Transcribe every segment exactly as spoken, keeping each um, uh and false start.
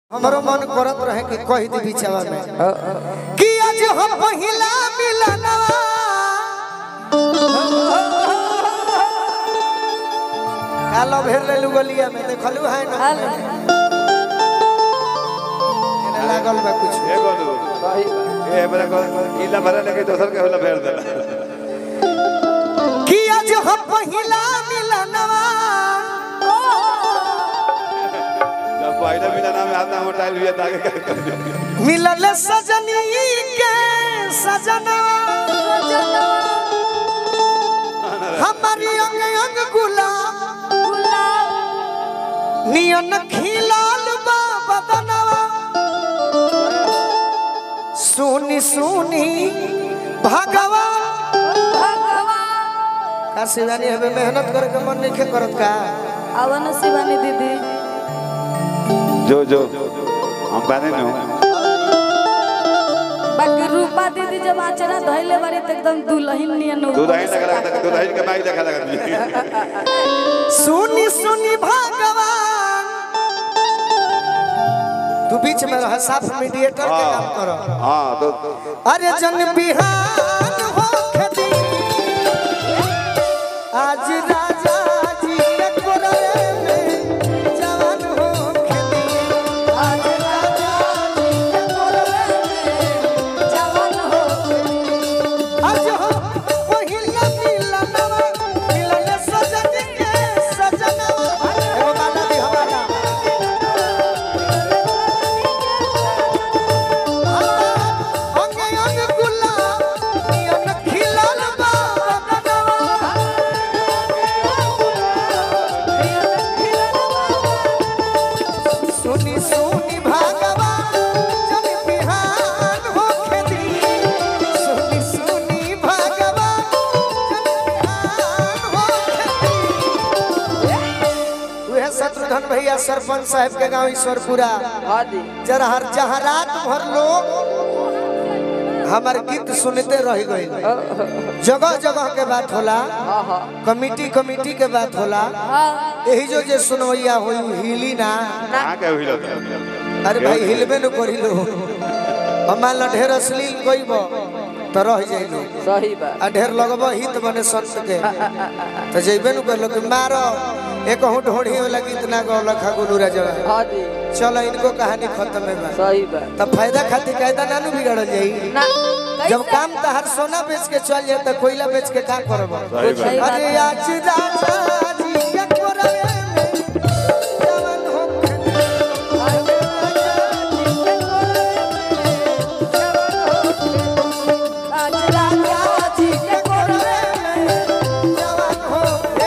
हमारो मन करत रहे कि कह दी बिचावा में कि आज हम पहिला मिलनवा कालो भेर ले लुगलिया में देखलु है ना एने लागल बा कुछ एगो दू ए बरा किला भरा लेके दोसर के होला भेर देला कि आज हम पहिला मिलनवा पहिला बिना नाम हाथ ना मोटाइल हुआ ताके कर कर मिलल सजनी के सजना हमारी अंग अंग गुलाब नियन खिलाल बा बदनवा सुनी सुनी भगवान का शिवानी हमें मेहनत करके मन नहीं करत का आवन शिवानी दीदी जो जो हम बाने न बाकी रूपा दीदी जब आचरा धइले बारे त एकदम दुल्हन नियन दुल्हन लगा लगा दुल्हन के माई देखा लगा सुनी सुनी भगवान तू बीच में रह साफ मीडिएटर के काम करो हां तो अरे जन बिहान हो खदी आज राजा जी के कोरे में जवान हो खदी आज राजा जी के कोरे में जवान हो आज हो पहिला मिलनवा मिलन सजन के सजनवा एगो गाना भी हमारा अंगे अंग गुलाब नियन खिलल बा बदनवा सुनी सुनी भगवान जब बिहान हो खेती सुनी सुनी भगवान जब बिहान हो खेती वह शत्रुघ्न भैया सरपंच साहब के गांव ईश्वरपुरा जरा हर जहाँ रात भर लोग हमार गीत सुनते रह गए जगह जगह के बात होला कमिटी कमिटी के बात होला यही जो जे सुनवैया होई हिली ना कहां के होइलो अरे भाई हिलबे न करिलो हमार ढेर अश्लील कइबो त रह जाइलो सही बात आ ढेर लगबो हित बने संत के त जइबे न करलो कि मारो एक हूं ढोढ़ी वाला गीत ना गौला खा गुलू राजा हां जी चलो इनको कहानी खत्म है बा सही बात त फायदा खातिर कायदा ना नु बिगड़ जाई ना जब काम तहर सोना बेच के चल जाए तो कोयला बेच के का करब अरे आज राजा जी के कोरे में जवान हो आज राजा जी के कोरे में जवान हो आज राजा जी के कोरे में जवान हो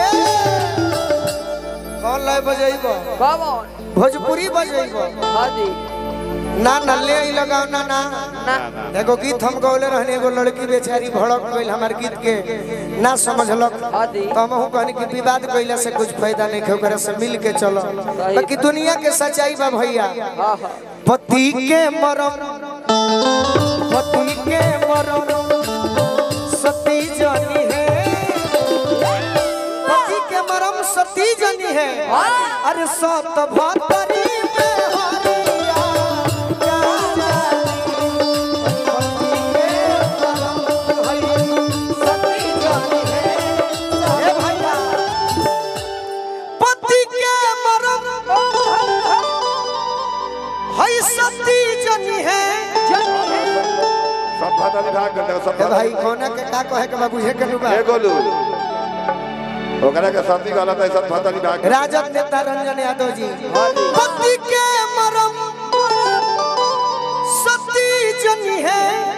कौन लय बजाइबो बाबा भोजपुरी बजाइबो हां जी ना ना ले लगाओ ना ना ना एगो गीत हम गौले रहने एगो लड़की बेचारी भड़क गइल हमार गीत के ना समझलक तो हमहू कहनी कि विवाद कइला से कुछ फायदा नहीं है ओकरा से मिल के चलो बाकी दुनिया के सच्चाई बा भैया पति के मरम पति के मरम सती जनी है पति के मरम सती जनी है अरे सत भतरी में सती जनी है सब भाता विभाग करता सब भाई कोना के का कहे के बाबू हे के नुबा ए गोलू ओकरा के सती गलत है सब भाता विभाग राजद नेता रंजन यादव जी पति के मरम सती जनी है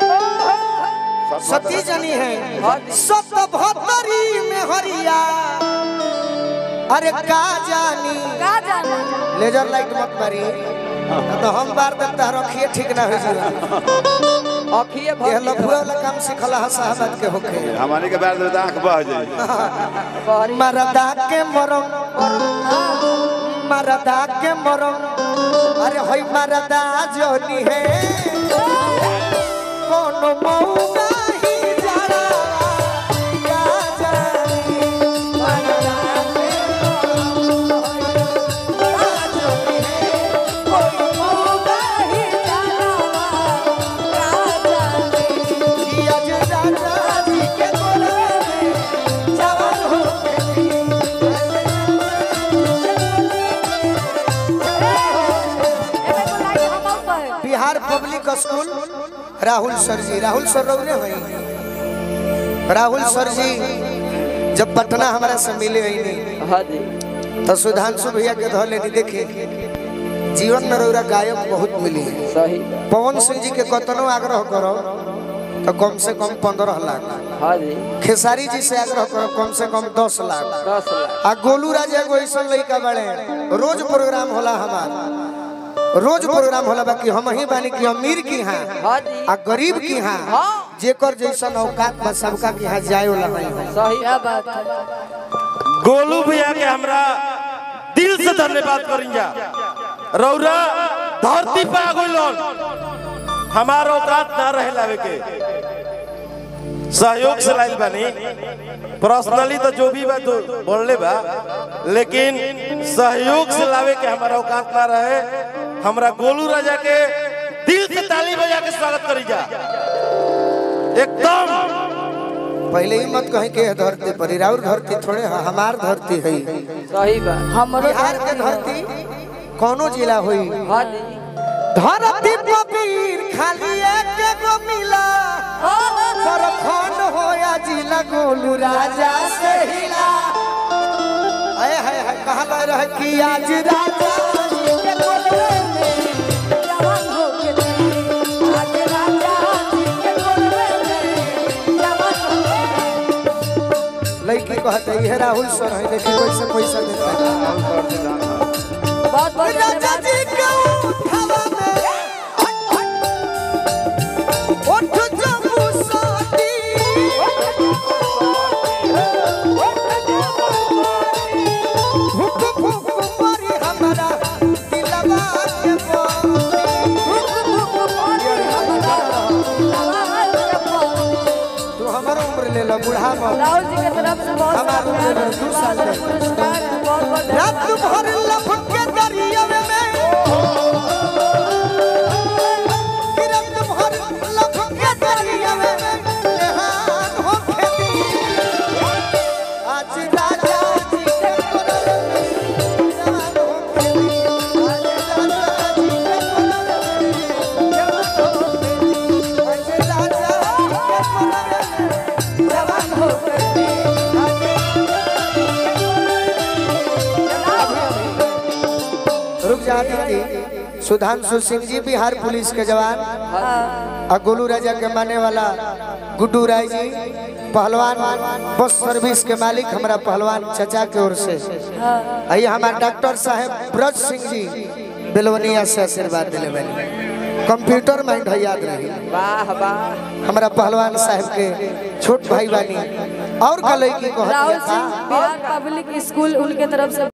सती जनी है सत भतरी में हरिया अरे का जानी का जाना लेजर लाइट मत मारी तो हम बार देता रखिए ठीक ना हो जाए अखिए ये लफुआ वाला काम सिखला है साहब के होके हमारे के बाद में आंख बह जाई मरदा के मरम मरदा के मरम अरे होई मरदा जोनी है कोनो मौका ही जरा का जानी मरदा के मरम पब्लिक स्कूल राहुल सर जी, राहुल सर रौने हैं। राहुल सर जी जब पटना हमारा से मिले नहीं हाँ जी तो सुधांशु भैया के धोले नहीं देखे जीवन में रौरा गायक बहुत मिली है। सही पवन सिंह जी के कतनो आग्रह करो तो कम से कम पंद्रह लाख, हाँ जी खेसारी जी से आग्रह करो कम से कम दस लाख, दस लाख आ गोलू राजा एगो ऐसा लड़का बड़े रोज प्रोग्राम होला हमार, रोज प्रोग्राम होला बाकी हम ही बानी कि अमीर की हाँ हाँ जी आ गरीब की हाँ जेकर जैसा औकात बा सबका की हाँ जाए वाला नहीं है। सही क्या बात है। गोलू भैया के हमरा दिल से धन्यवाद करिंजा। रौरा धरती पे आ गइलन, हमार औकात ना रहे लावे के सहयोग से लाइल बानी। पर्सनली तो जो भी बा तो बोलले बा, लेकिन सहयोग से लावे के हमारा औकात ना रहे। हमरा गोलू राजा के दिल से ताली बजा के स्वागत करी जा एकदम। पहले ही मत कहीं के धरती पर राउर धरती थोड़े है, हमार धरती है। सही बात हमरो बिहार के धरती कोनो जिला हुई हाँ जी धरती पपीर खाली एक गो मिला सरखंड होया जिला गोलू राजा से हिला। आए हाय हाय कहा लग रहा है कि आज राजा के बोलवे में जवान होके दी, आज राजा जी के बोलवे में जवान होके दी। लड़की कहते है राहुल सर है देखिए कैसे पैसा देता है। बहुत बहुत राजा धन्यवाद। जी के उठावा में उठ जबू साथी भूख भूख मारी हमारा दिलवा के तू हमारा उम्र ले लो बुढ़ा मत। राहुल जी के तरफ से बहुत हमारा उम्र ले लो दो साल ले। पुरस्कार है, बहुत बहुत रात भर लपक के दरिया में रात भर लपक के दरिया में रेहान हो खेती। आज राजा जी के कोलर में रेहान हो खेती। आज राजा जी के कोलर में रेहान हो खेती। आज राजा जी के कोलर में रेहान हो खेती। रुक जाती थी सुधांशु सिंह जी बिहार पुलिस के जवान और गोलू राजा के माने वाला गुड्डू राय जी पहलवान बस सर्विस के मालिक हमारा पहलवान चचा के ओर से आइए हमारे डॉक्टर साहब ब्रज सिंह जी बेलवनिया से आशीर्वाद दिले बने। कंप्यूटर माइंड है याद रही वाह वाह हमारा पहलवान साहब के छोट भाई बानी और का लड़की को राहुल सिंह बिहार पब्लिक स्कूल उनके तरफ से